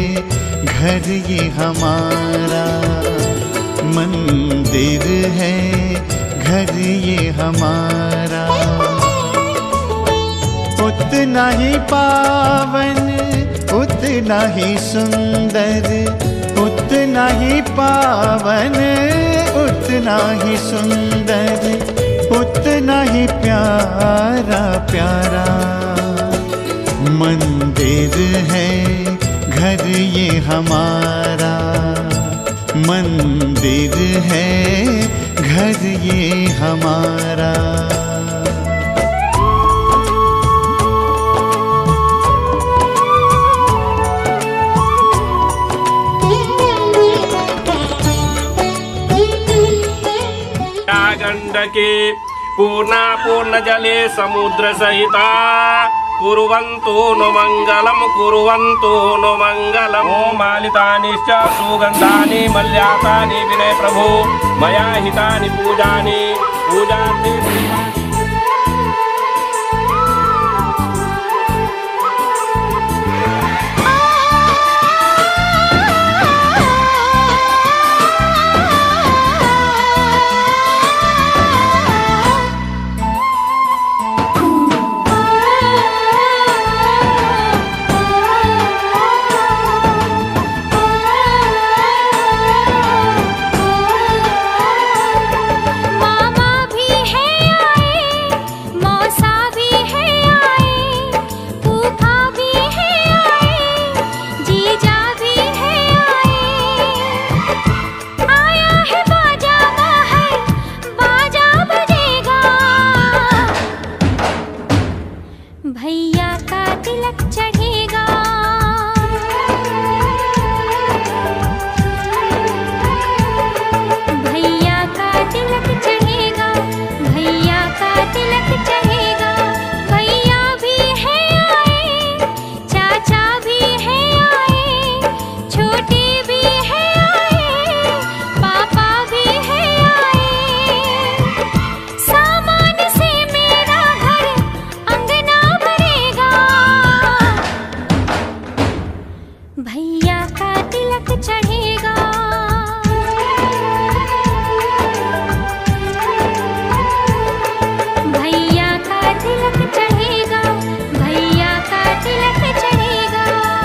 घर ये हमारा, मंदिर है घर ये हमारा। उतना ही पावन उतना ही सुंदर, उतना ही पावन उतना ही सुंदर, उतना ही प्यारा प्यारा। मंदिर है घर ये हमारा, मंदिर है घर ये हमारा। गंडकी पूर्णा पूर्ण जले समुद्र सहिता कुर्वन्तु नो मंगलम कुर्वन्तु नो मंगलम। ओम मालितानिश्च सुगंधानि मल्यातानि विनय प्रभु मया हितानि पूजानि पूजार्थे। भैया का तिलक चढ़ेगा, भैया का तिलक चढ़ेगा, भैया का तिलक चढ़ेगा। भैया भी है आए, चाचा भी है आए, छोटे भी है आए, पापा भी है आए। सामान से मेरा घर अंगना भरेगा, भैया का तिलक चढ़ेगा। भैया का तिलक चढ़ेगा, भैया का तिलक चढ़ेगा।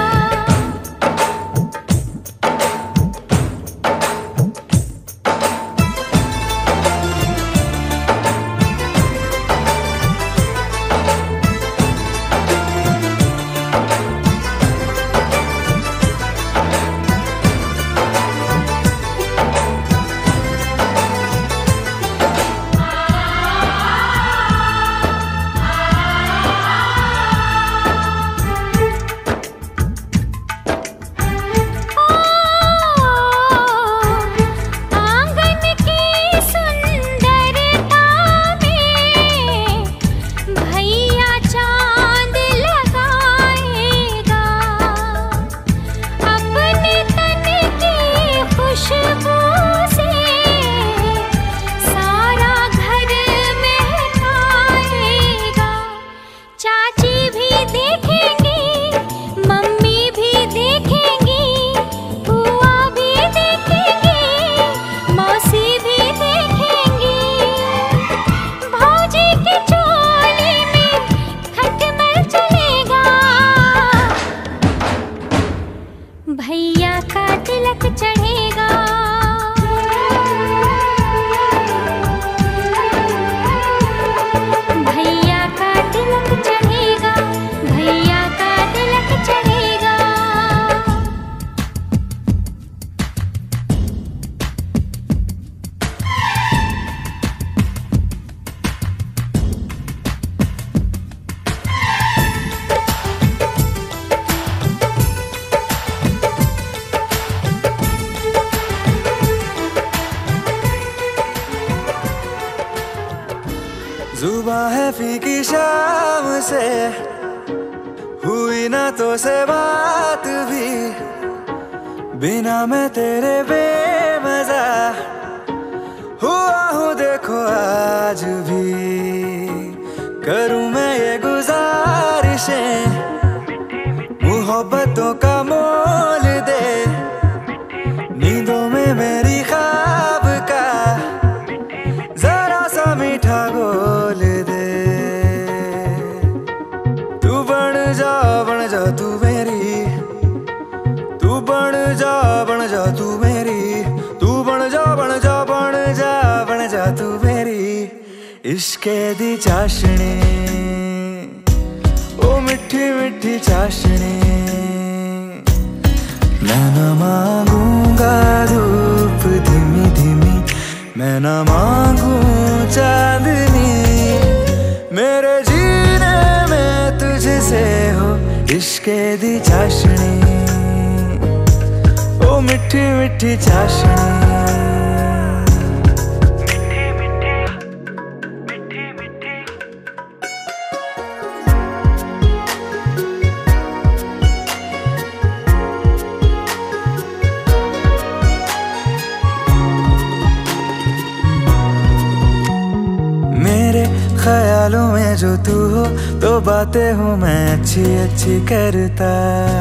भैया का तिलक चढ़ेगा, भैया का तिलक चढ़ेगा, भैया का तिलक चढ़ेगा। जुबां है फीकी शाम से, हुई ना तो से बात भी, बिना मैं तेरे बेमजा हुआ हूँ देखो आज भी। करूँ मैं ये गुजारिशें, मोहब्बतों का मोल बन जा तू मेरी, तू बन जा बन जा बन जा बन जा तू मेरी इश्के दी चाशनी, ओ मिठी मिठी चाशनी। मैं न मांगूंगा धूप धीमी धीमी, मैं न मांगू चांदनी, मेरे जीने में तुझसे हो इश्के दी चाशनी, ओ मिठी मिठी चाशनी। मेरे ख्यालों में जो तू हो तो बातें हूँ मैं अच्छी अच्छी करता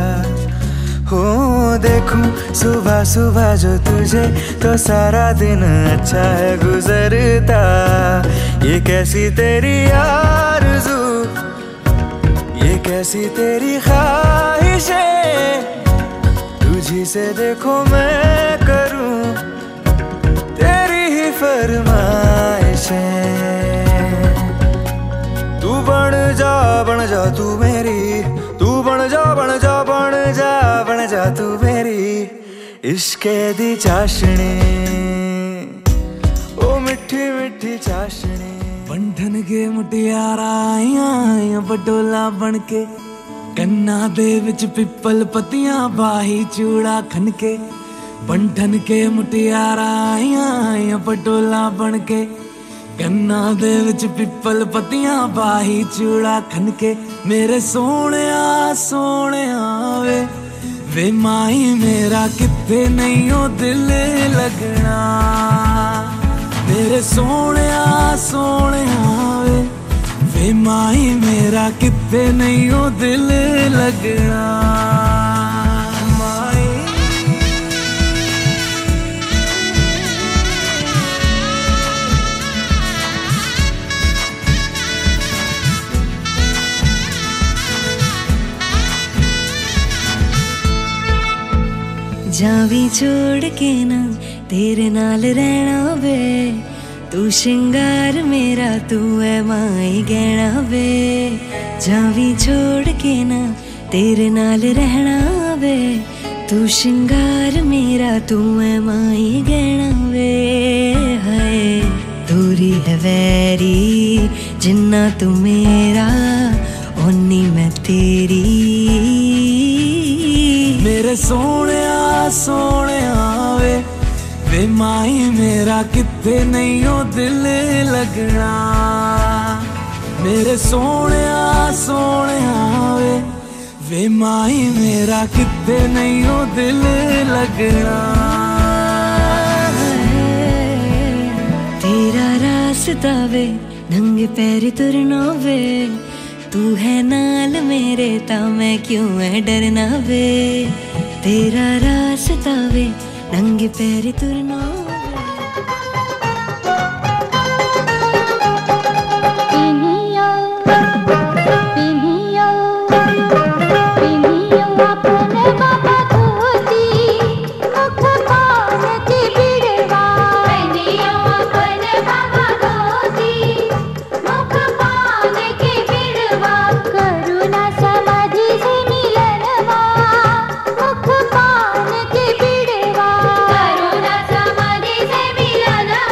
हूँ। देखूं सुबह सुबह जो तुझे तो सारा दिन अच्छा है गुजरता। ये कैसी तेरी आरज़ू, ये कैसी तेरी ख्वाहिशें, तुझी से देखो मैं करूँ तेरी ही फरमाइशें। तू बन जा तू मेरी, तू बन जा बन जा बन जा बन जा तू मेरी इश्के दी चाशनी, ओ मिठी मिठी चाशनी। बंधन के मुटियारा आइयां बटोला बन के, कन्ना दे विच पिपल पत्तियां बाही चूड़ा खन के। बंधन के मुटियारा आइयां बटोला बन के, कन्ना दे विच पिपल पत्तियां बाही चूड़ा खन के। मेरे सोहणिया सोहणिया वे माही मेरा किथे नहीं ओ दिल लगना। मेरे सोहणिया सोहणिया वे माही मेरा किथे नहीं ओ दिल लगना। जावी छोड़ के ना तेरे नाल रहना वे, तू शिंगार मेरा तू है माई गहना वे। जावी छोड़ के ना तेरे नाल रहना वे, तू शिंगार मेरा तू है माई गहना वे। हाय दूरी है वैरी जिन्ना तू मेरा, ओनी मैं तेरी। मेरे सोहणिया सोहणिया वे माही मेरा किथे नहीं ओ दिल लगना। मेरे सोहणिया सोहणिया वे माही मेरा किथे नहीं ओ दिल लगना। तेरा रास्ता वे नंगे पैर तुरना वे, तू है नाल मेरे ता मैं क्यों है डरना वे। तेरा रास्ता वे नंगे पैर तुरना। करुणा समाधि से मिलनवा।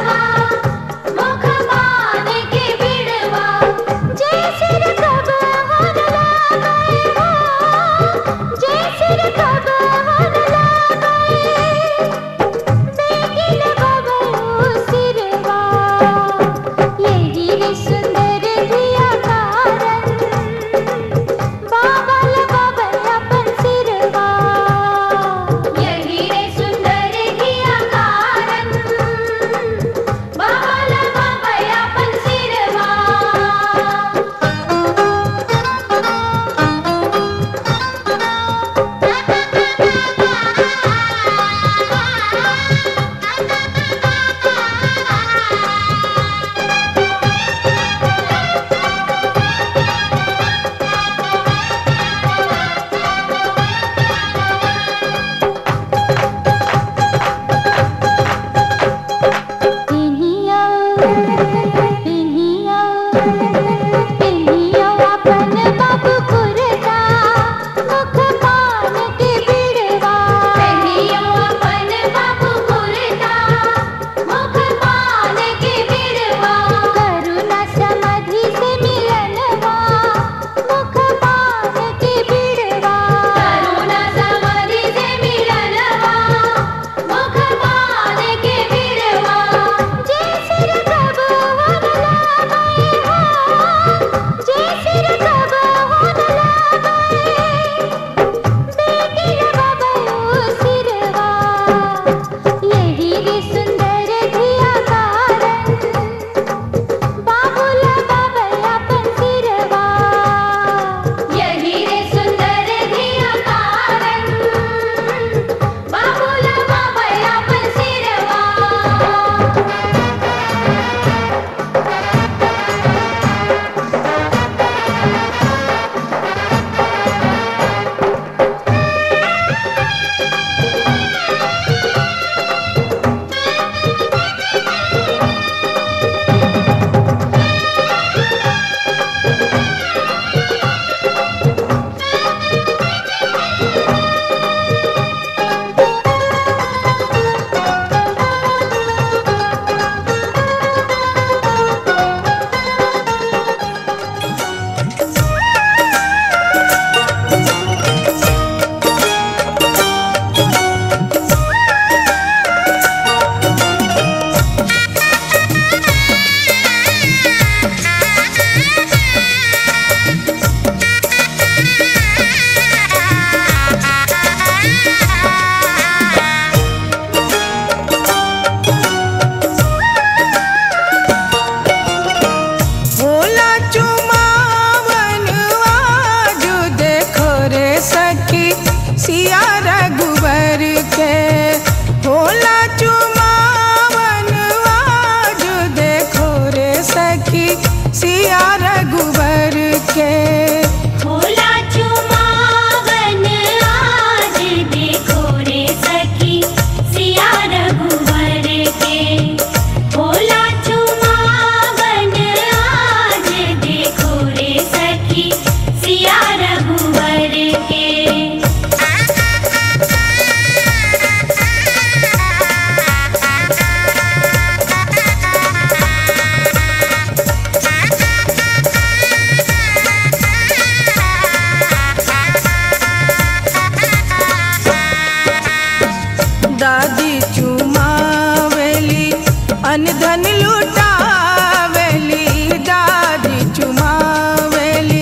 अनधन लुटावेली दादी चुमावेली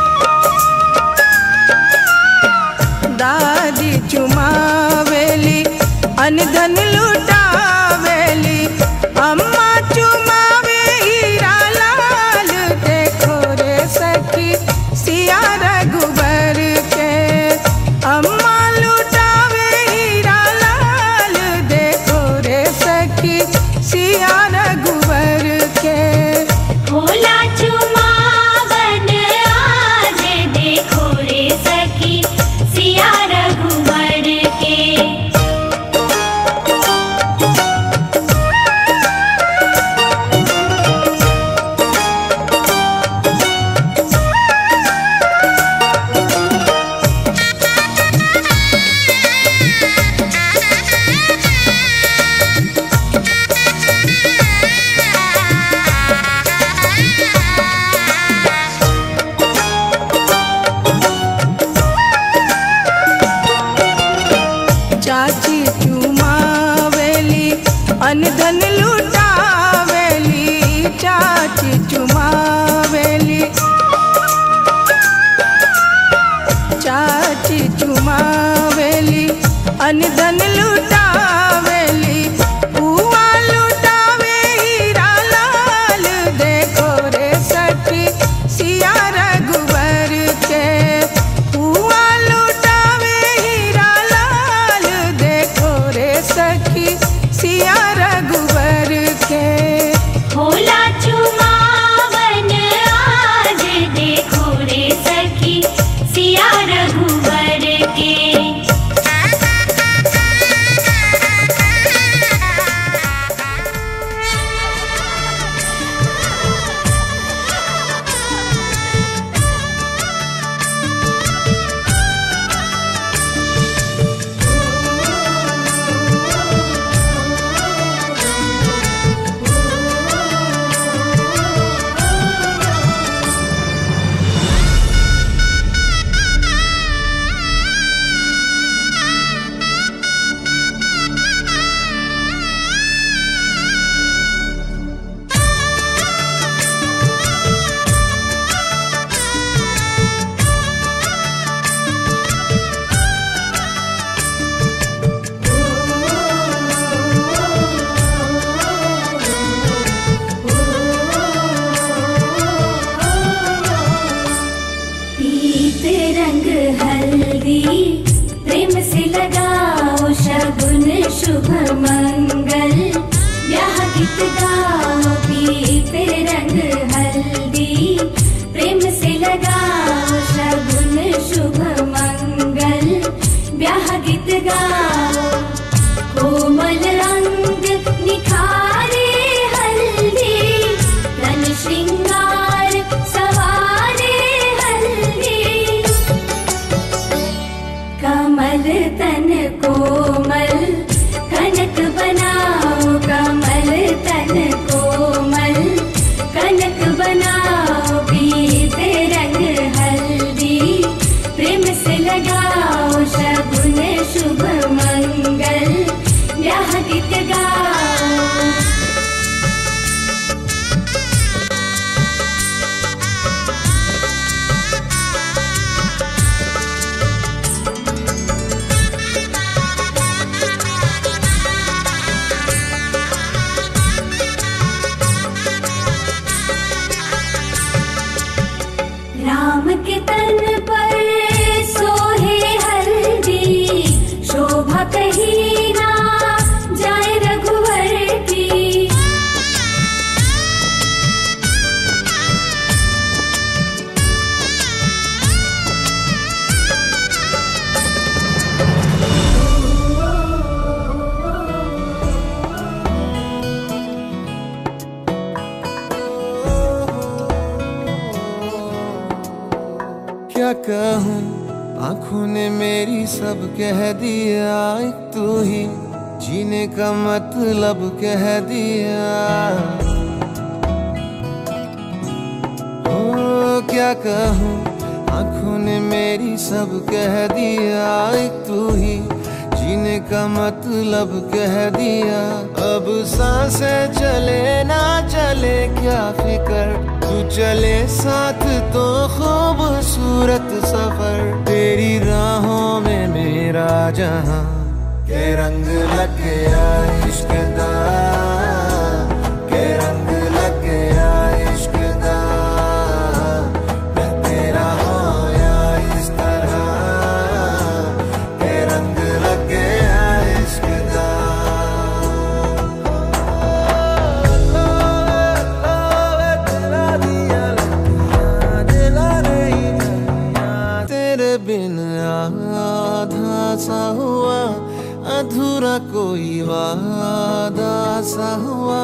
दादी चुमावेली अनधन लुटावेली अम्मा चुमावे हीरा लाल देखो रे सखी सिया रघुबर के अम्मा लुटावे हीरा लाल देखो रे सखी सिया रघुबर के भोला चुमावन आज देखो रे सखी सिया रघुवर के चाची चुमावेली अनधन लुटावेली चाची चुमावेली चाची चुमावेली अनधन लुटावेली बुआ लुटावे हीरा लाल देखो रे सखी सिया रघुवर के बुआ लुटावे हीरा लाल देखो रे सखी सिया रघुवर के भोला चुमावन आज देखो रे सखी सिया रघुवर के पीत रंग हल्दी प्रेम से लगाओ शगुन शुभ मंगल ब्याह गीत गाओ पीत रंग हल्दी प्रेम से लगाओ शगुन शुभ मंगल ब्याह गीत गाओ कोमल अंग निखारे हल्दी तन श्रृंगार सवारे हल्दी कमल तन कोमल कनक बनाओ कमल तन कोमल कनक बनाओ पीत रंग हल्दी प्रेम से लगाओ शगुन शुभ मंगल ब्याह गीत गाओ राम के तन पर सोहे हल्दी शोभा कहीं ना जाए रघुवर की क्या कहूँ आँखों ने मेरी सब कह दिया एक तू ही जीने का मतलब कह दिया ओ क्या कहूँ आँखों ने मेरी सब कह दिया एक तू ही जीने का मतलब कह दिया। अब सांसें चले ना चले क्या फिकर, तू चले साथ तो खूबसूरत सफर। तेरी राहों में मेरा जहां के रंग लग गया इश्क दा, के रंग लग गया इश्क दा। मैं तेरा होया इस तरह, के रंग लग गया इश्क दा। तेरे बिन आधा सा हुआ, अधूरा कोई वादा सा हुआ।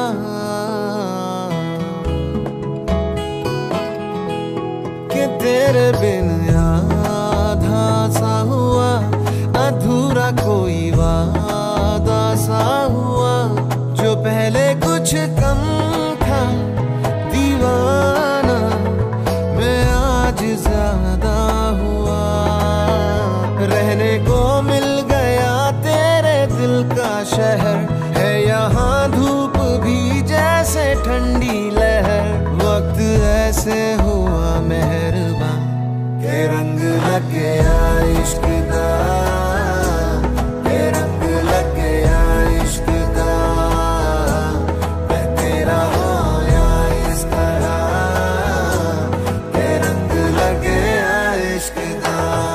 कि तेरे बिन आधा सा हुआ, अधूरा कोई वादा सा हुआ। जो पहले कुछ कम था दीवाना, मैं आज ज्यादा हुआ। रहने को मिल गया तेरे दिल का शहर, है यहाँ धूप भी जैसे ठंडी लहर। वक्त ऐसे हुआ मेहरबान, के रंग लग गया इश्क दा, के रंग लग गया इश्क दा। मैं तेरा होया इस तरह, के रंग लग गया इश्क दा।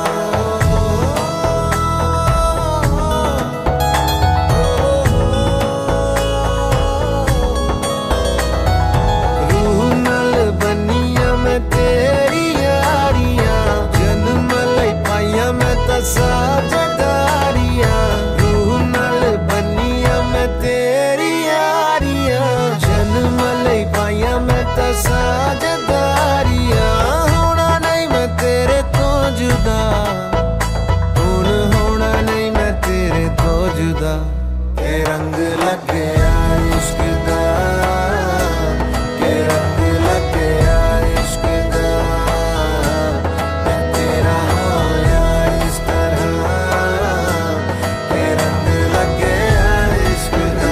साझेदारियां रूह नाल बनिया मैं तेरी यारियां, जन्म लई पाइया मैं तां साझेदारियां। होना नहीं मैं तेरे तो जुदा, हुण होना नहीं मैं तेरे तो जुदा। के रंग लग गया इश्क दा, के रंग लग गया इश्क दा। मैं तेरा होया इस तरह, के रंग लग गया इश्क दा,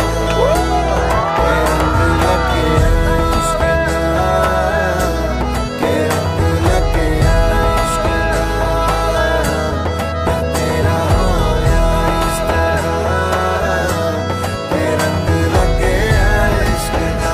के रंग लग गया इश्क दा, के रंग लग गया इश्क दा। मैं तेरा होया इस तरह, के रंग लग गया इश्क दा।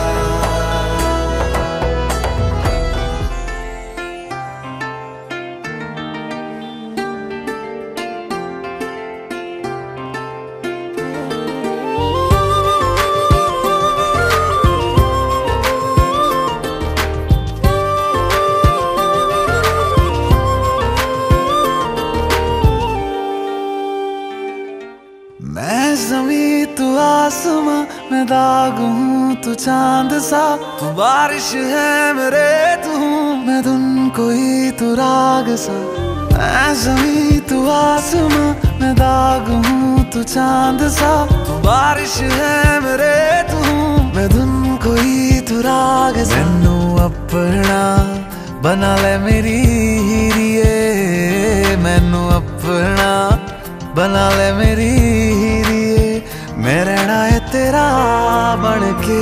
मैं ज़मीं तू आसमां, मैं दाग हूँ तू चांद सा। तू बारिश है मेरे तू हूँ मैं धुन कोई तू राग सा। मैं ज़मीं तू आसमां, मैं दाग हूँ तू चांद सा। तू बारिश है मेरे तू हूँ मैं धुन कोई तू राग सा। मैनू अपना बना ले मेरी हीरिए, मैनू अपना बना ले मेरी हीरिए। मैं रहना है तेरा बन के,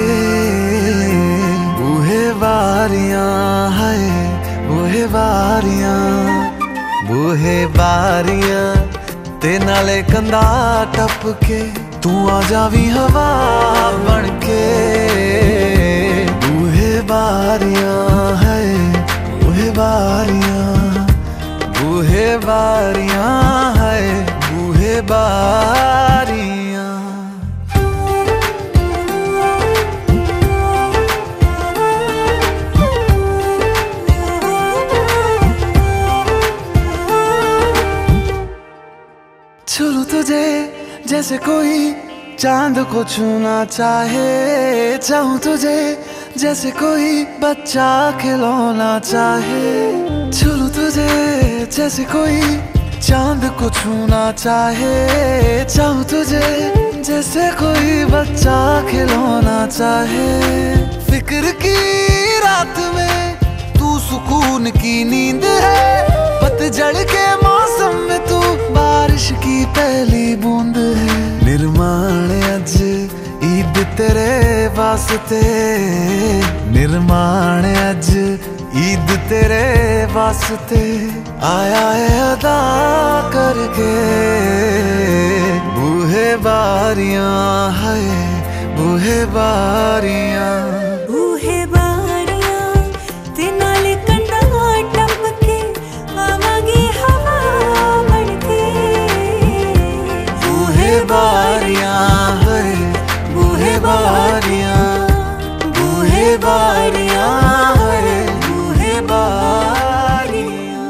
बूहे बारियां है बूहे बारियां, बूहे बारियां ते नाले कंधा टप के। तू आ जावी हवा बन के, बूहे बारियां है बूहे बारियां, बूहे बारियां है बूहे बारियां। छू तुझे जैसे कोई चांद को छूना चाहे, चाहूं तुझे जैसे कोई बच्चा खिलौना चाहे। छू तुझे जैसे कोई चांद को छूना चाहे, चाहूं तुझे जैसे कोई बच्चा खिलौना चाहे। फिक्र की रात में तू सुकून की नींद है, पतझड़ के मौसम में तू बारिश की पहली बूंद निर्माण अज ईद तेरे वास्ते, निर्माण अज ईद तेरे वास्ते आया है अदा करके। बूहे बारियां है बूहे बारियां, बूहे बारियां ते नाल कंधा टपके आवागी हवा बनके। बूहे बारियां है बूहे बारियां, बूहे बारियां है बूहे बारियां।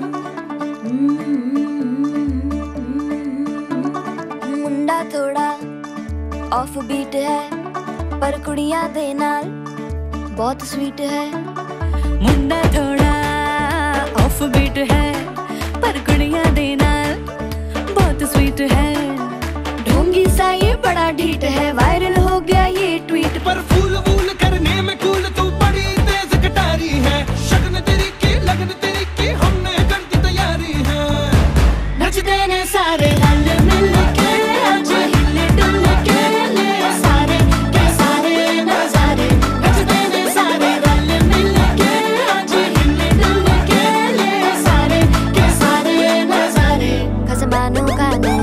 मुंडा थोड़ा ऑफ बीट है पर कुड़ियां दे नाल बहुत स्वीट है। मुंडा थोड़ा ऑफ बीट है पर कुड़ियां दे नाल बहुत स्वीट है। ढोंगी सा ये बड़ा ढीठ है, वायरल हो गया ये ट्वीट। पर फूल वूल करने में कूल तू बड़ी तेज कटारी है। शगन तेरी की लगन तेरी की हमने कर दी तैयारी है। नचते ने सारे रल मिल के आज हिले डुल के ले सारे के सारे नजारे। नचते ने सारे रल मिल के आज हिले डुल के ले सारे के सारे नजारे। खसबानों का नहीं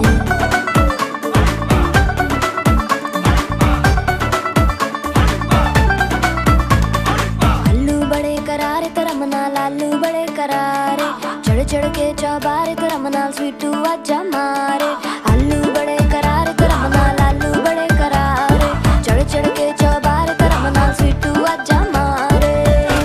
लालू बड़े करारे, चढ़ चढ़ के चौबारे तेरा मनाल स्वीटू आजा मारे। आलू बड़े करारे तेरा मनाल आलू बड़े करारे, चढ़ चढ़ के चौबारे तेरा मनाल स्वीटू आजा मारे।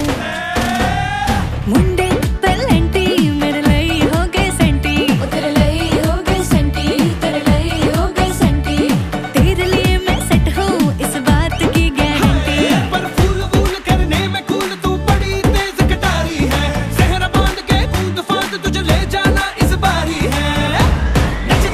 मुंडे पेलेंटी मेरे लई हो गए सेंटी, तेरे लई हो गए सेंटी, तेरे लई हो गए सेंटी। तेरे लिए मैं सेट हूँ इस बात की गारंटी। पर फूल वूल करने में कूल तू बड़ी तेज कटारी है। सहरा बांध के कूद फांद तुझे ले जाना इस बारी है। नच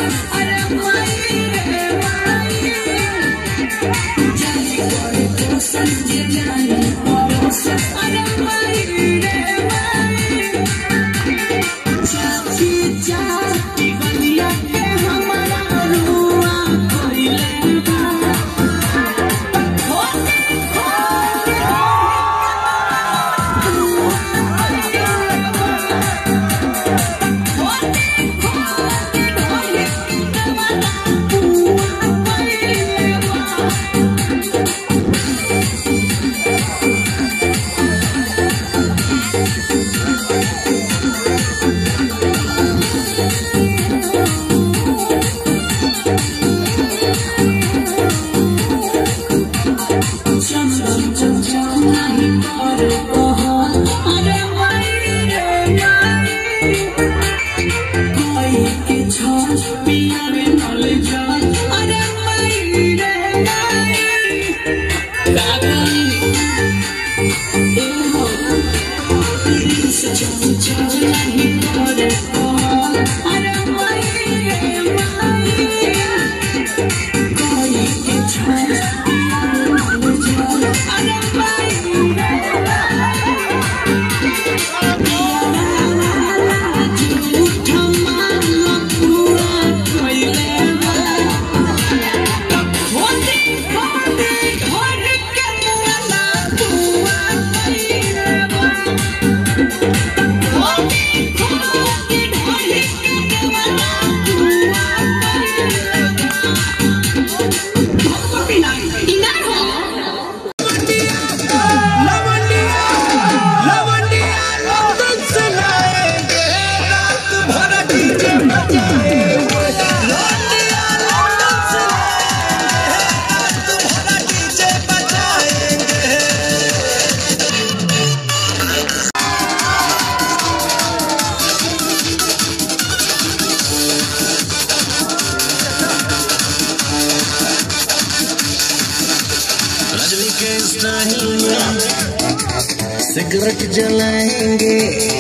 सिगरेट जलाएंगे,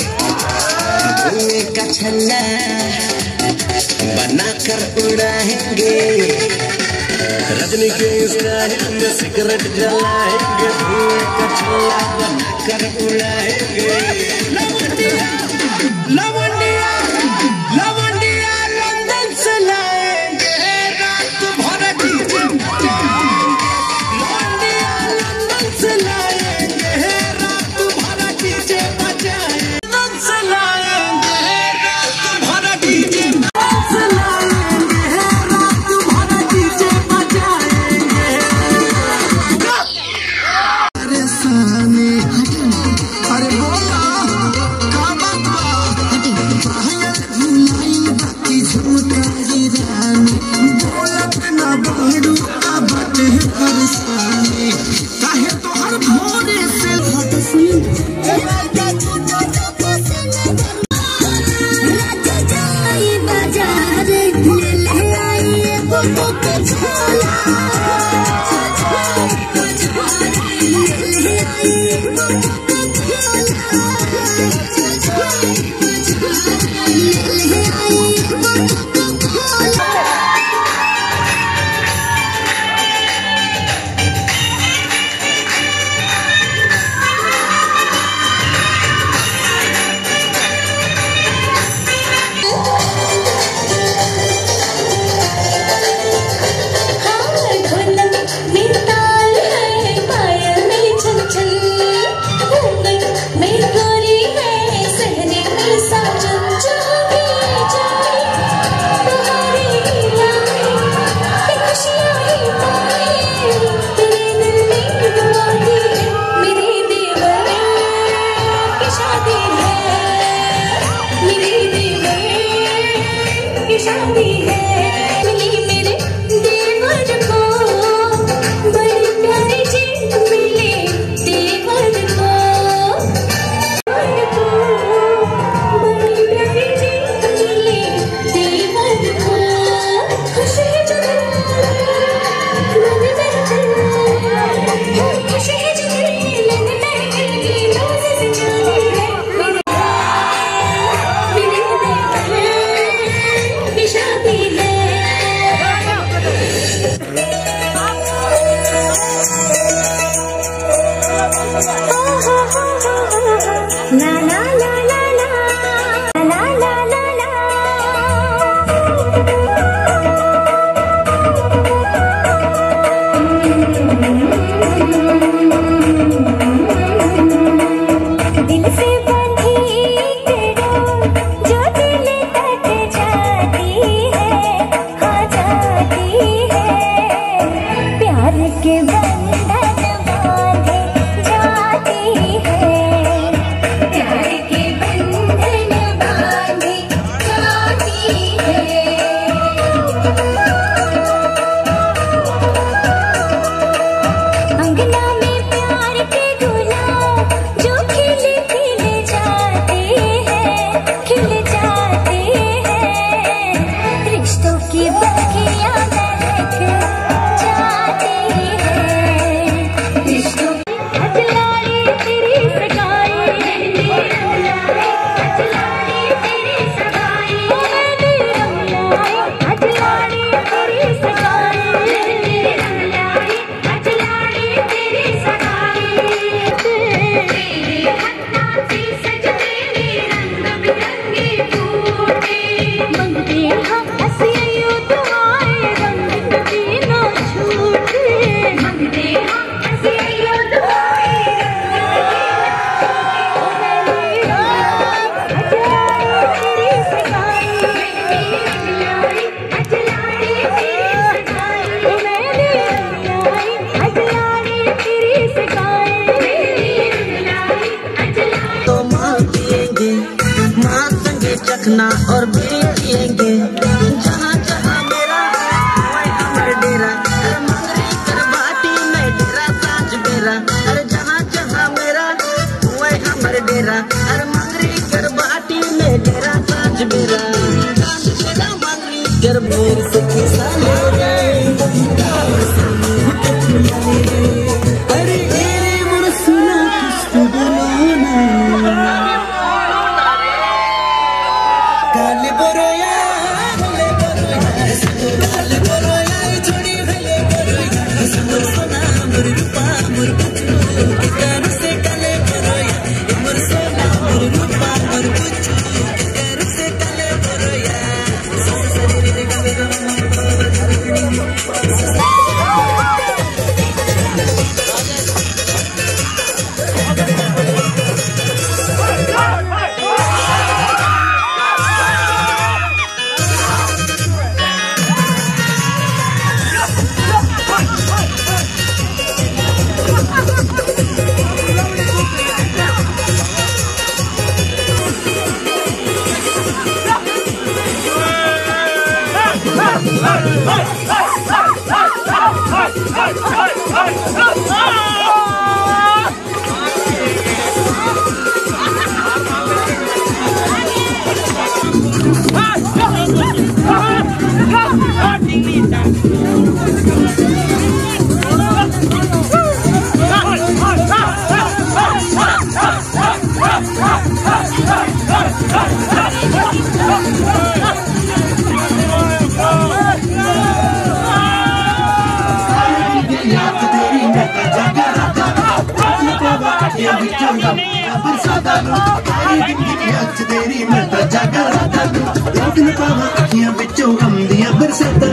धुएं का छल्ला बनाकर उड़ाएंगे। रजनी के स्टाइल में सिगरेट जलाएंगे, धुएं का छल्ला बनाकर उड़ाएंगे। लवंडिया लवंडिया लवंडिया लंदन से लाएंगे, रात भर डीजे लवंडिया लंदन से लाएंगे, रात भर डीजे बजाएंगे। लंदन से लाएंगे, रात भर डीजे से लाएंगे, रात भर डीजे बजाएंगे। अरे साने अरे बोला शादी है। ला ला ला ला ला ला ला ला ला। दिल से बंधी डोर जो दिल तक जाती है, हाँ जाती है। प्यार के बंधन बांधे जाती है, प्यार के बंधन बांधे जाती है। अंगना में प्यार के गुलाब जो खिल खिल जाते हैं, खिल जाते हैं। रिश्तों की बगियां महक जाती हैं, रिश्तों की अजलाड़ी तेरी सगाई, अजलाड़ी तेरी सगाई, अजलाड़ी तेरी सगाई, अजलाड़ी तेरी सगाई। तेरे हाथों से सजते रंग बिरंगे फूटे, मंगते हम हंसियों दुआएं रंग कभी ना छूटे, मंगते हम हंसियों दुआएं तेरी सगाई, अजलाड़ी तेरी सगाई। तो माँ पिएंगे, माँ संगे चखना और भी पिएंगे। जहाँ जहाँ मेरा वही हमर डेरा, अरे मंगरी कर बाटी में डेरा साँझ बेरा। अरे जहाँ जहाँ मेरा वही हमर डेरा, अरे मंगरी कर बाटी में डेरा साँझ बेरा। साँझ बेरा मंगरी कर भोर से खिसा ले रे, अरे एरे मोर सुना किस्त बोलोना। काले बोरोया, काले बोरोया, काले बोरोया, जोड़ी काले बोरोया। सुनो सोना मोर रूपा मोर कुचू, के कर से काले बोरोया। मोर सोना मोर रूपा मोर कुचू, के कर से काले बोरोया। शरीर काले तेरी मैं तो जागा राता रात न पावा अखियां बिचों गम दिया बरसाता।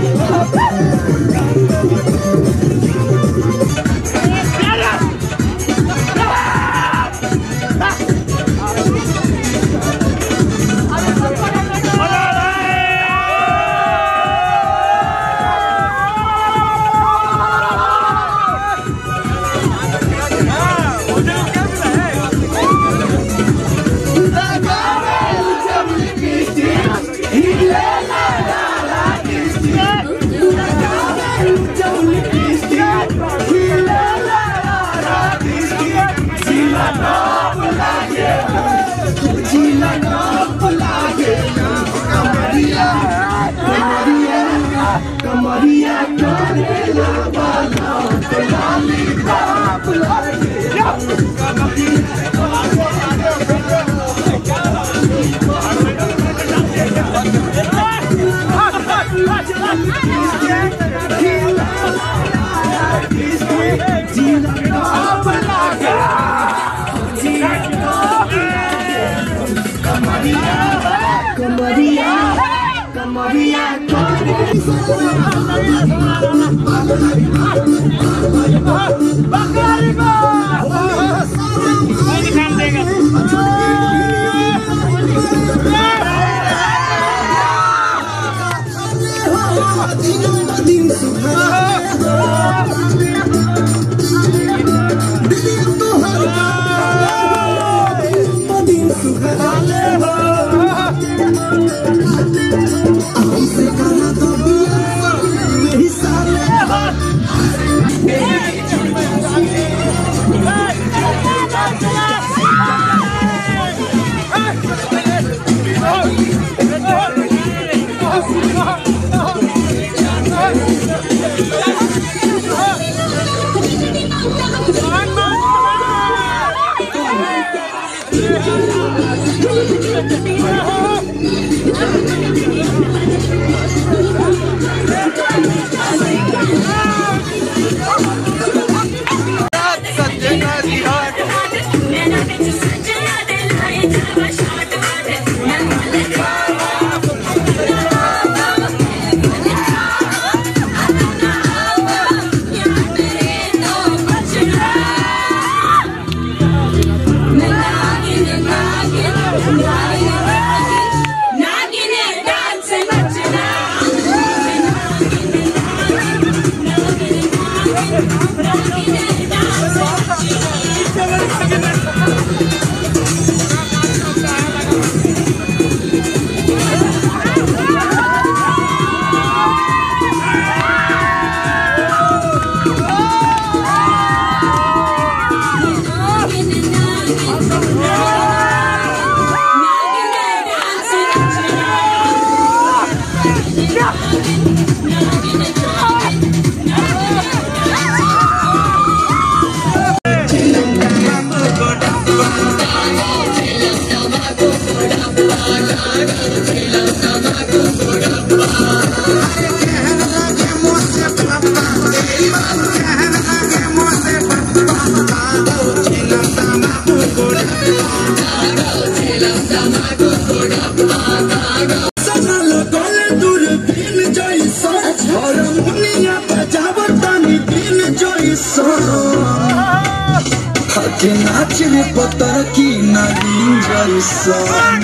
नाचने पतर की नागिन जैसन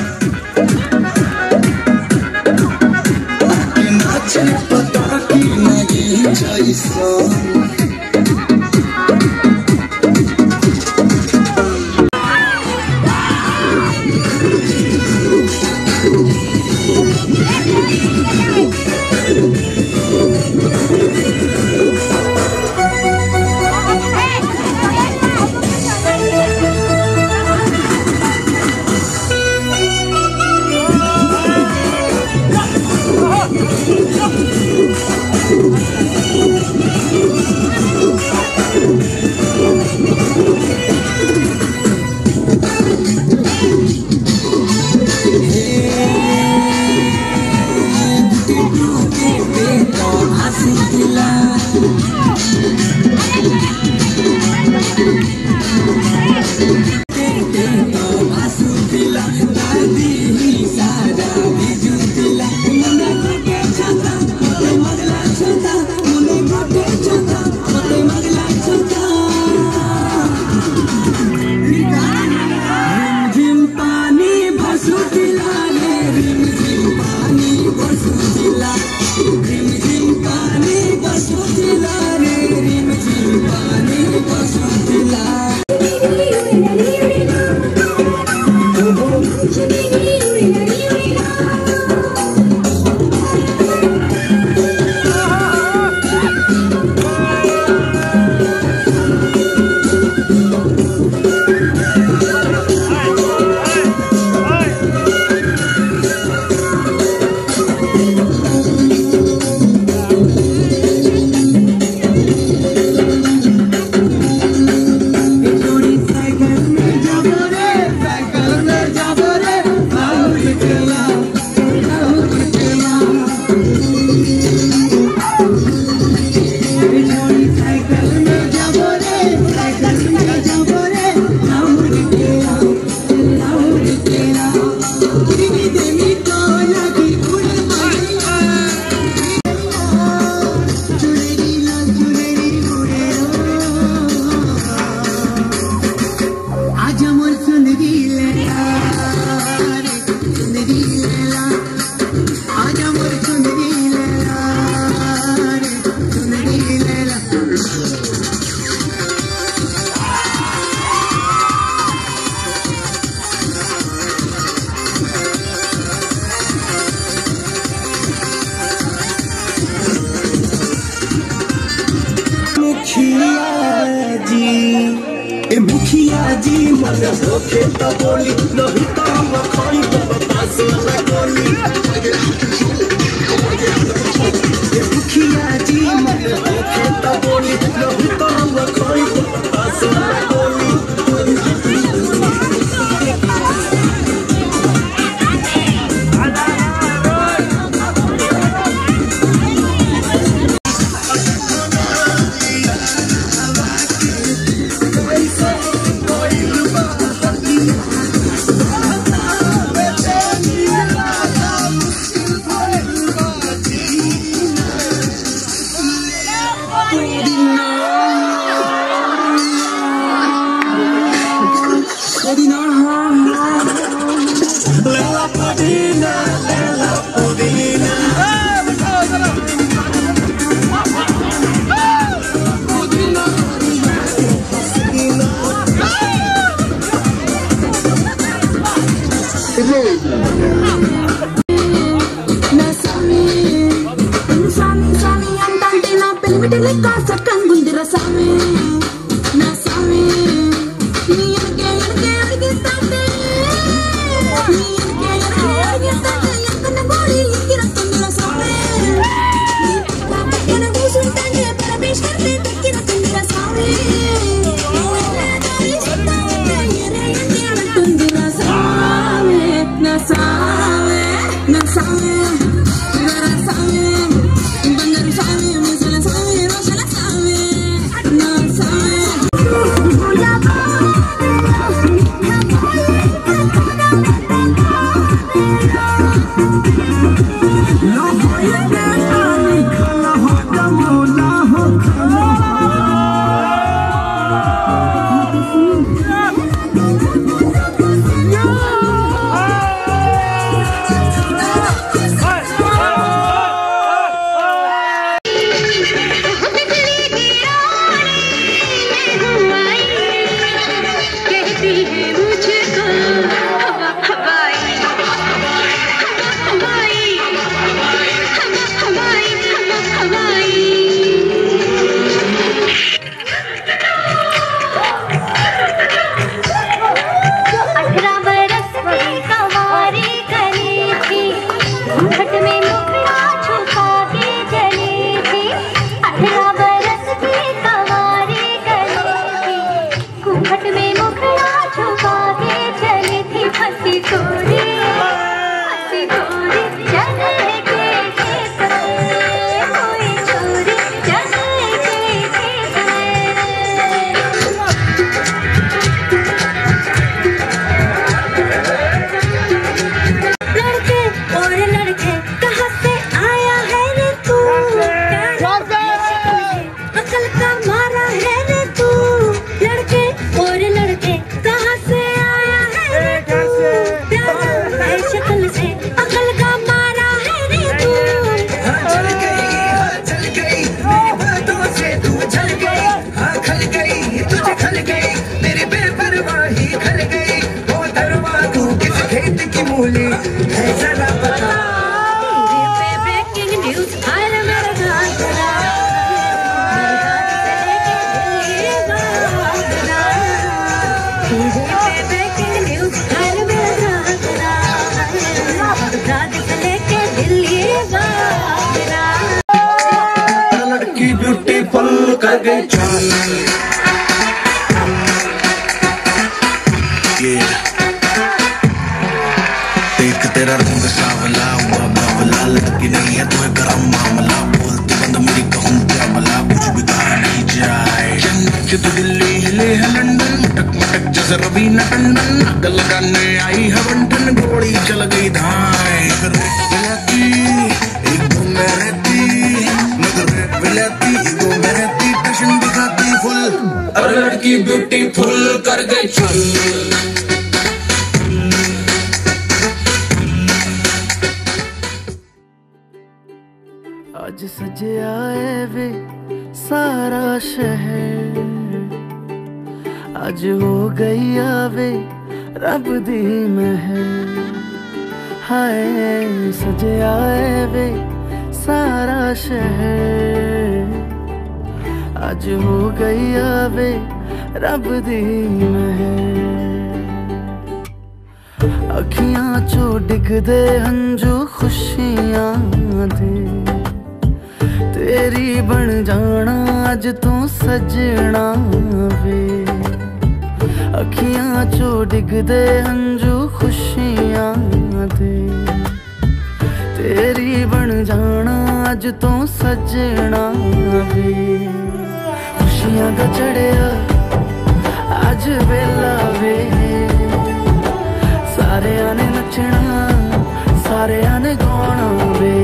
नाचने पतर की नागिन जैसन मुखिया जी मन होके तो बोली नहीं तो हम खाई तो पास वाला गोली मुखिया जी मन होके तो बोली नहीं तो हम खाई तो पास वाला गोली आज सजे आए वे सारा शहर, आज हो गई आवे रब दी महर। हाय सजे आए वे सारा शहर, आज हो गई आवे रब दी महर अखियां चो डिगदे हंजू खुशियां दे तेरी बन जाना अज तू सजना वे अखियां चो डिगदे हंजू खुशियां दे तेरी बन जाना अज तू सजना वे खुशियां दा चढ़िया अज वेला वे सारे ने नचना सारे ने गाना वे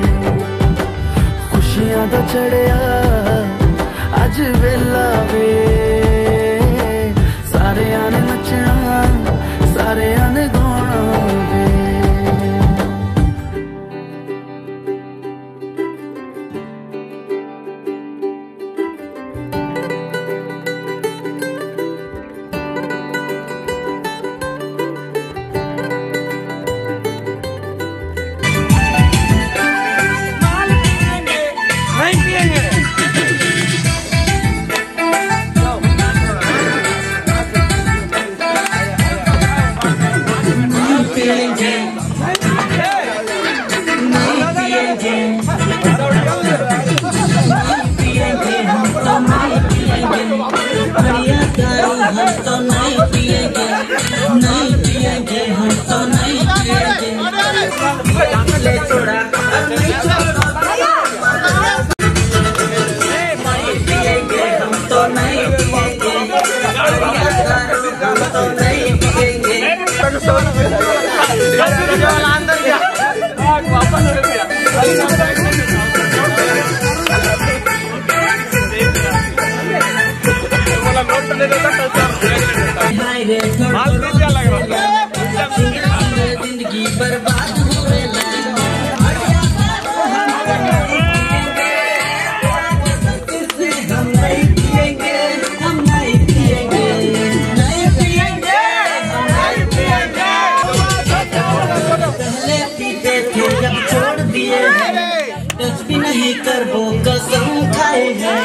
खुशियां दा चढ़िया अज वेला वे सारे ने नचना सारे ने गाना वे जिंदगी बर्बाद हुए हम नहीं पिएंगे हम नहीं पिएंगे नहीं पिएंगे हम नहीं पिएंगे पहले पीते थे जब छोड़ दिए कुछ भी नहीं कर वो कसम खाए हैं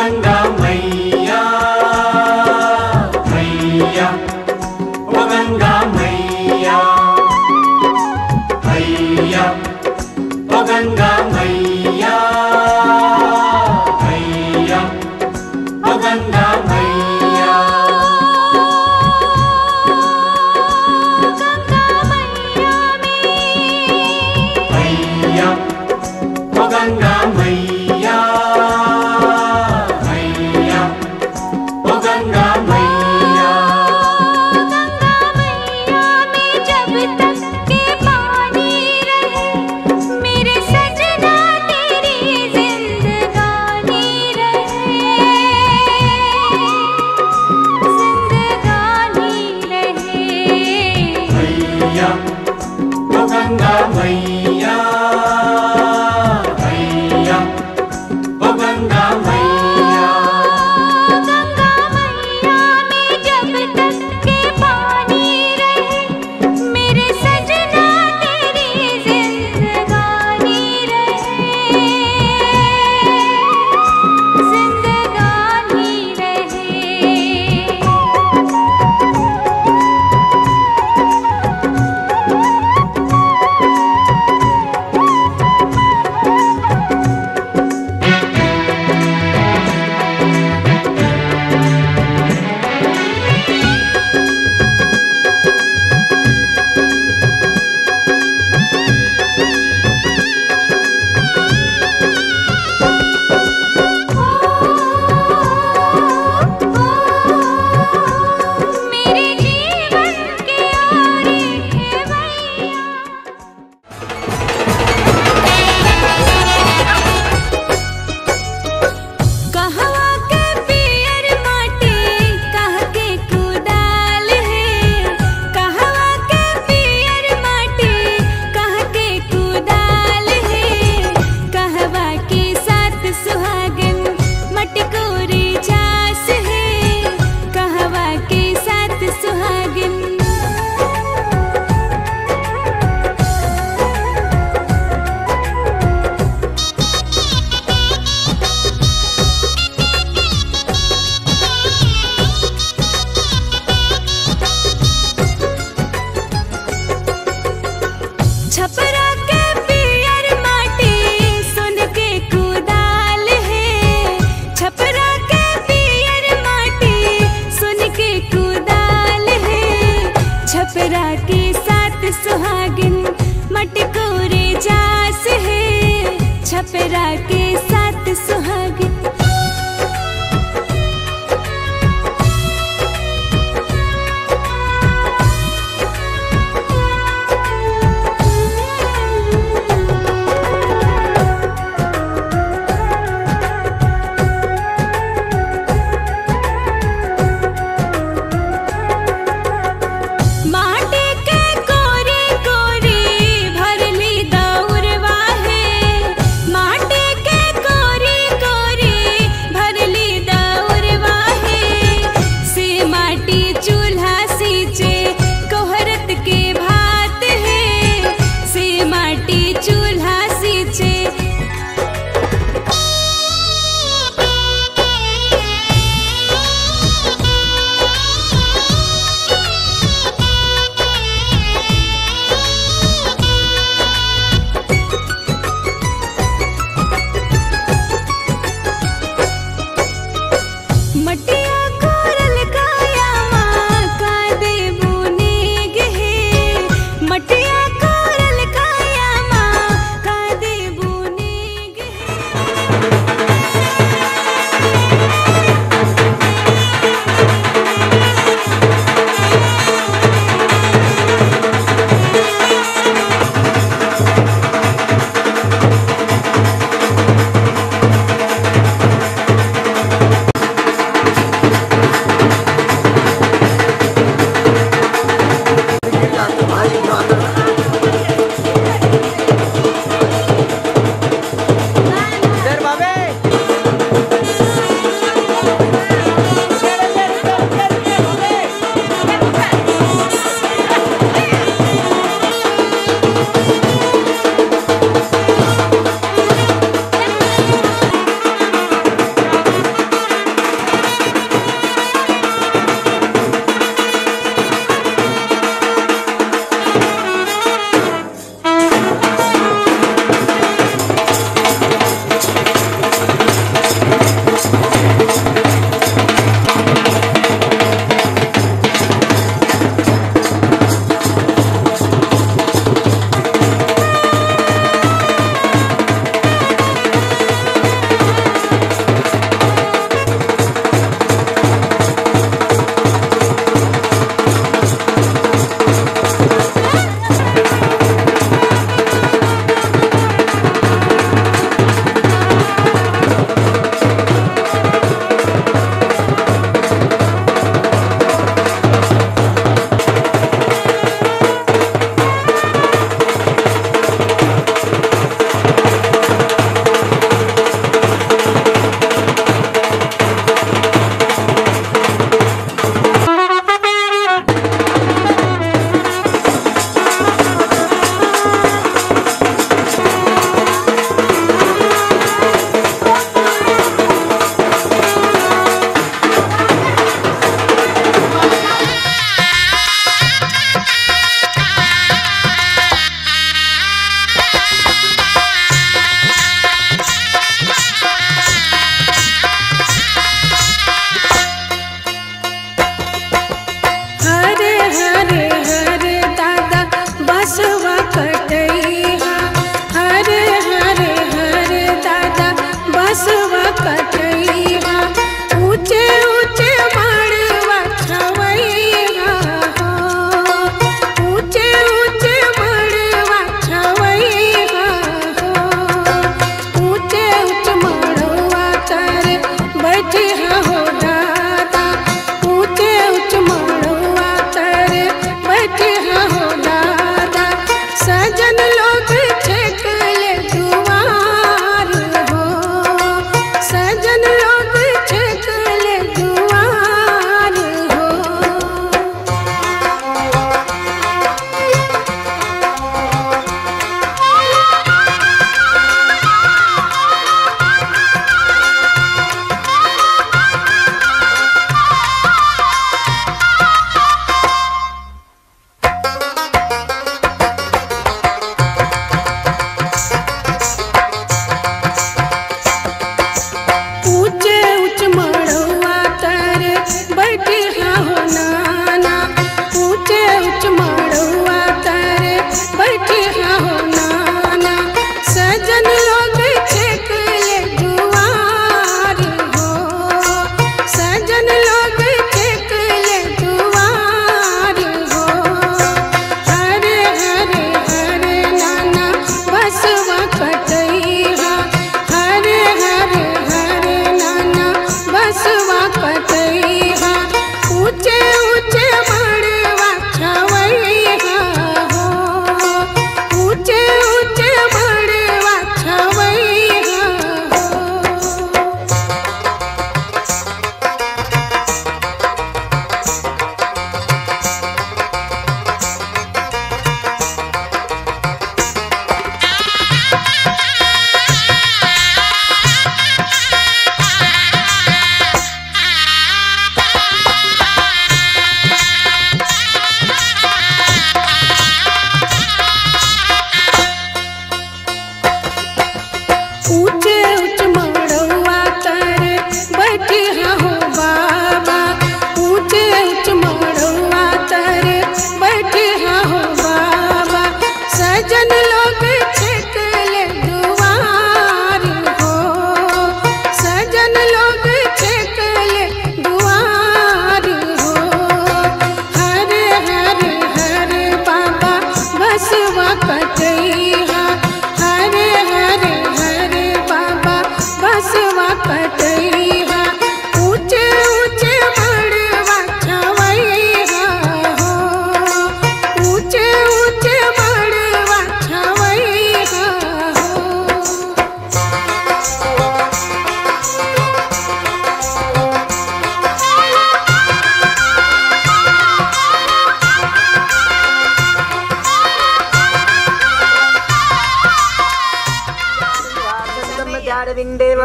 गंगा मैया मैया, ओ गंगा मैया मैया, ओ गंगा मैया मैया, ओ गंगा मैया। मैया, ओ गंगा मैया मैया, ओ गंगा मैया। जब तक के पानी रहे मेरे सजना तेरी जिंदगानी रहे, जिंदगानी रहे। मैया, ओ गंगा मैया मैया, ओ गंगा मैया। गंगा मैया में जब तक के पानी रहे मेरे सजना तेरी जिंदगानी रहे, जिंदगानी रहे। मेरे जीवन के ओरे खेवैया। कहवा के पियर माटी कह के कुदाल है, कहवा के पियर माटी कह के कुदाल है। कहवा के साथ सुहागन मटकोरी चास है, कहवा के साथ सुहागन। छपरा के पियर माटी सुन के कुदाल है, छपरा के पियर माटी सुन के कुदाल है। छपरा के साथ सुहागिन मटकोरे जास है, छपरा के साथ सुहागिन। माटी के कोरी कोरी भरली दौरवा है, माटी के कोरी कोरी भरली दौरवा है। से माटी चूल्हा सींचे कोहरत के भात है, से माटी चूल्हा सींचे। मटिया कोरल काया माँ का देबू नेग है, मटिया कोरल काया माँ का देबू नेग है।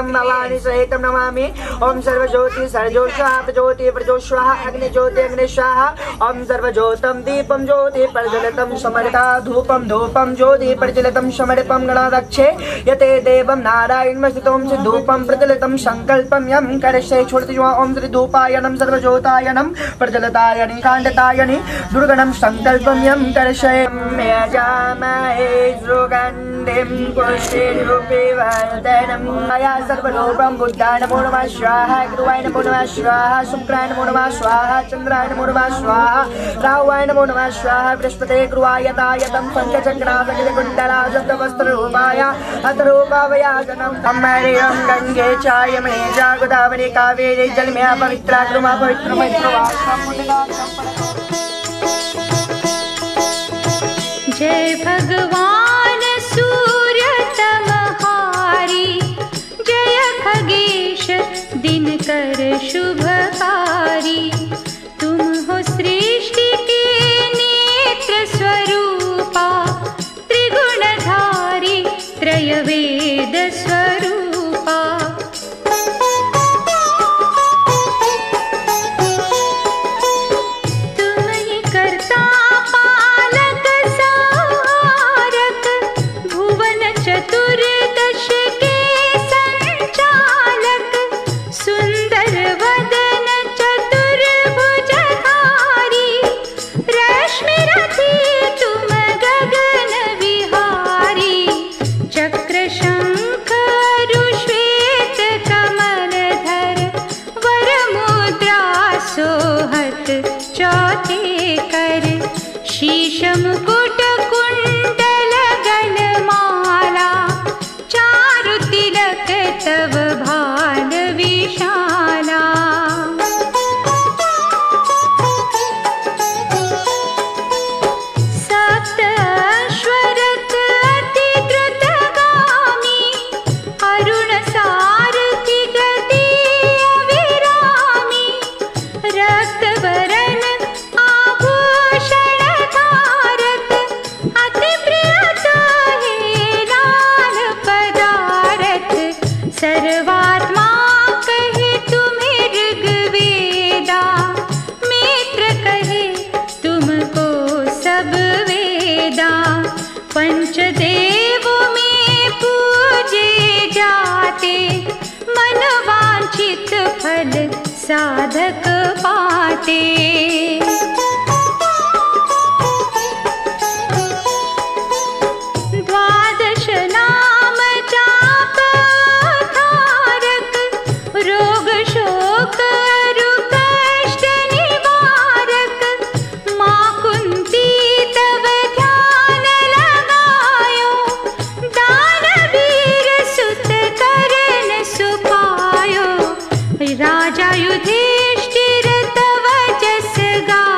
देवं भवानी सहितं नमामि। ओम सर्वज्योति सर्वज्योतिः प्रज्योति प्रज्योतिः अग्निज्योति अग्निस्वाहा। ओम सर्वज्योतं दीपं ज्योति प्रज्वलितं समर्था धूपं धूपं ज्योति प्रज्वलितं समर्पं गणाध्यक्षे यते देवं नारायणमस्तितं च धूपं प्रज्वलितं संकल्पं यं करशे छोड़ति ओम श्री धूपायनं सर्वज्योतायनं प्रज्वलितायनि कांडतायनि दुर्गणं संकल्पं यं करशे यजामहे सुगन्धिं पुष्टिरूपे वर्धनं मया सर्वलोकं बुद्धाय नमो नमः स्वाहा गुरुवाय नमो नमः स्वाहा शुक्राय नमो नमः स्वाहा चंद्राय नमो नमः स्वाहा राहुवाय नमो नमः स्वाहा बृहस्पते गुरुवाय तायतं पंचचक्रासकिलकुण्डलाजन्तवस्त्ररूपाय अतरूपावयाजनं अम्बरीं गंगे चायमे जागोदावरी कावेरी जलमया पवित्रा गुरुमा जय भगवान सूर्य तमहारी जय खगेश दिनकर शुभकारी तुम हो सृष्टि के नेत्र स्वरूपा त्रिगुणधारी त्रयवेद स्वरूपा तुम ही कर्ता पालक संहारक भुवन चतुर्दश के संचालक सुंदर वदन चतुर्भुजधारी रश्मि रथी तुम गगन विहारी चक्र शंख श्वेत कमलधर वर मुद्रा सोहत चौथे कर शीश मुकुट कुंडल गलमाला चारु तिलक तव भाल विशाला सप्त अश्वरथ अति द्रुतगामी अरुण सारथि गति अविरामी रक्त वरण आभूषण धारक अति प्रियत हे लाल पदारथ सर्वात्मा कहे तुम्हें ऋग्वेदा मित्र कहे तुमको सब वेदा पंचदेवों में पूजे जाते मन वांछित फल साधक पाते द्वादश नाम जाप धारक रोग शोक अरु कष्ट निवारक माँ कुंती तव ध्यान लगायो दानवीर सुत करन सुपायो राजा युधिष्ठिर तव जस गा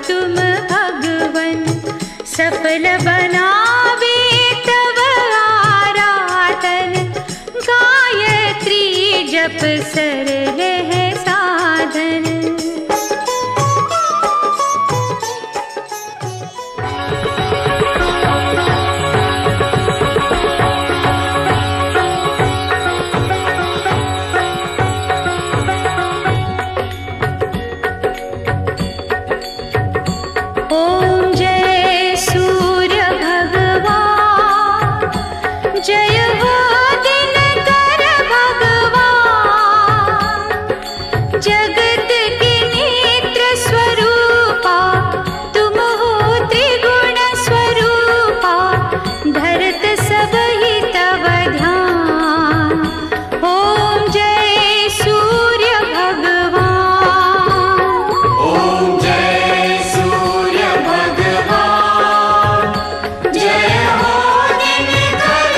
तुम भगवन सफल बनावे तव आराधन गायत्री जप सरल है साधन। ओम जय सूर्य भगवान, जय हो दिनकर भगवान, जगत के नेत्र स्वरूपा तुम हो त्रिगुण स्वरूपा, धरत सब ही तव ध्यान। ओम जय सूर्य भगवान, ओम जय सूर्य भगवान, जय हो दिनकर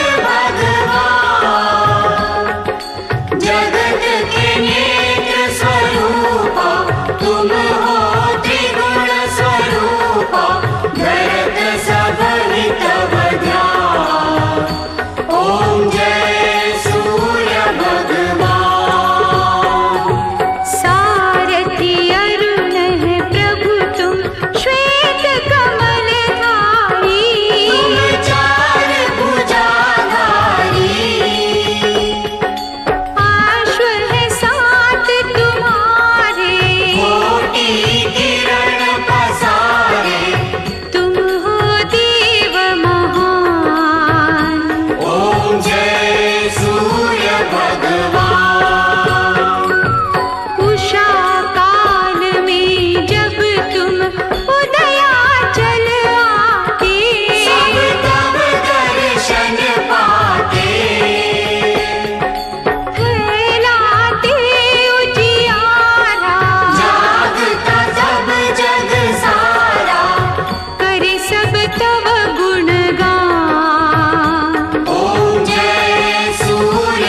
भगवान, जगत के नेत्र स्वरूपा तुम हो त्रिगुण स्वरूपा, धरत सब ही तव ध्यान। ओम जय सूर्य भगवान। सारथि अरुण है प्रभु तुम श्वेत कमलधारी, तुम चार भुजाधारी, आश्व है साथ तुम्हारे, कोटि किरण पसारे, तुम हो देव महान। ओम जय सूर्य भगवान। उषा काल में जब तुम उदयाचल आते, सब तब दर्शन पाते, फैलाते उजियारा, जागता सब जग सारा, करे सब तव गुणगान। ओम जय सूर्य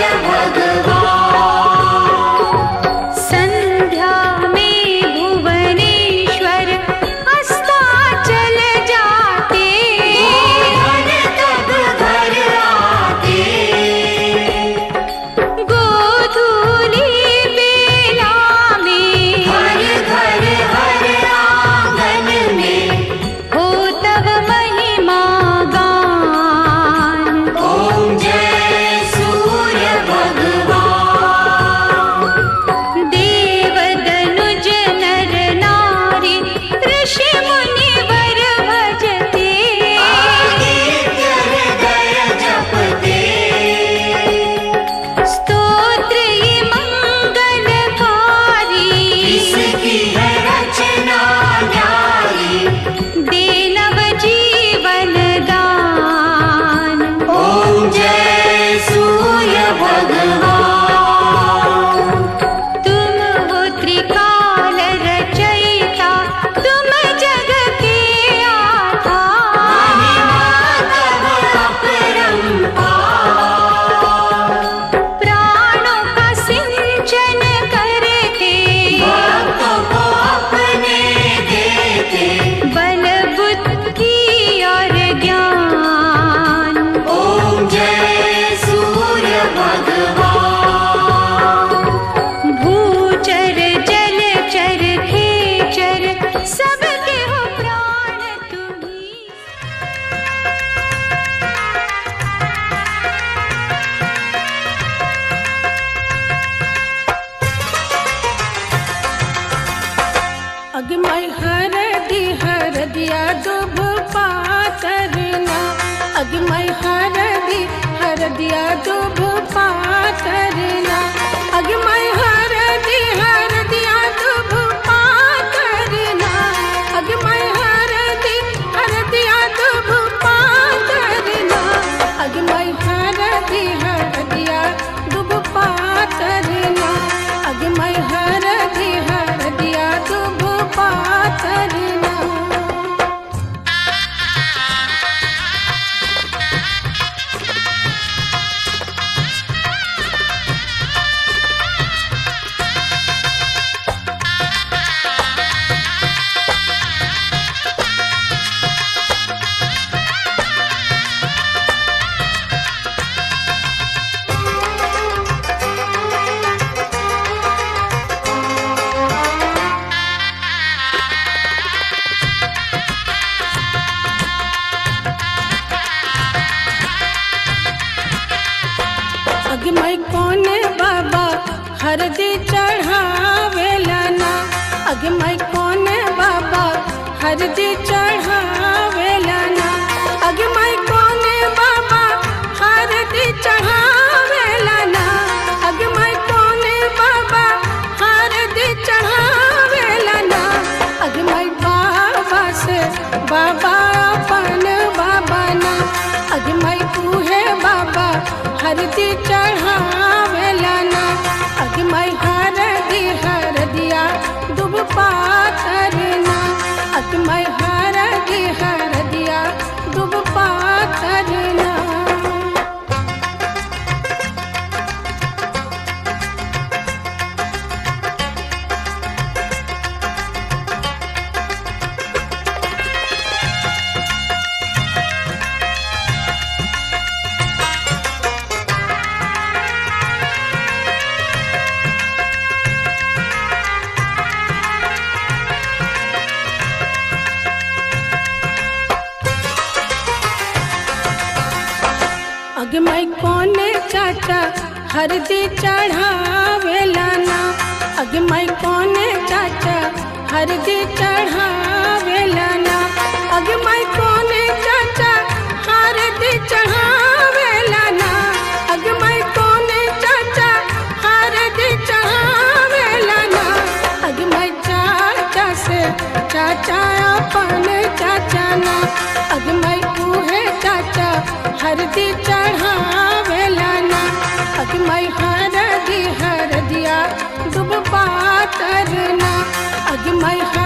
भगवान। संध्या में भुवनेश्वर अस्ताचल जाते, धन तब घर आते, गोधूली बेला में हर घर हर आंगन में, हो तव महिमा गान। ओम जय सूर्य भगवान। देव दनुज नर नारी ऋषि मुनि वर भजते, आदित्य हृदय जपते, स्तोत्र ये मंगलकारी, इसकी है रचना न्यारी। दे नव जीवन दान। ओम जय सूर्य भगवान। तुम हो त्रिकाल रचयिता, तुम जग के आधार, तब अपरंपार, प्राणों का सिंचन करके, भक्तों को अपने देते, बल बुद्धि और ज्ञान। ओम जय सूर्य भगवान। भूचर जलचर खेचर सबके हो प्राण तुम्ही। अगमय हरदिया दुभ पातरना, अगमय हरदिया दुभ पातरना, अगमय हरदिया दुभ पातरना, अगमय हरदिया दुभ पातरना, अगमय हरदिया दुभ पातरना, अगमय हरदिया दुभ पातरना। हरदी चढ़ावेला ना अगे मैं कोने बाबा हरदी चढ़ावेला ना अगे मैं कोने बाबा हरदी चढ़ावेला ना अगे मैं कोने बाबा हरदी चढ़ावेला ना अगे मैं बाबा से बाबा अपन बाबा ना अगे मैं तूहे बाबा हरदी चढ़ावेला ना अगे मैं हरदिया दुब पातरना अगे मैं हरदिया दुब पातरना अगे मैं कोने चाचा हरदी चढ़ावेला ना अगे मैं कोने चाचा हरदी चढ़ावेला ना अगे मैं कोने चाचा हरदी चढ़ावेला ना अगे मैं कोने चाचा हरदी चढ़ावेला ना अगे मैं चाचा से चाचा अपन चाचा ना अगे मैं तूहे चाचा हरदी चढ़ावेला ना अगे मैं हरदिया दुब पातरना अगे मैं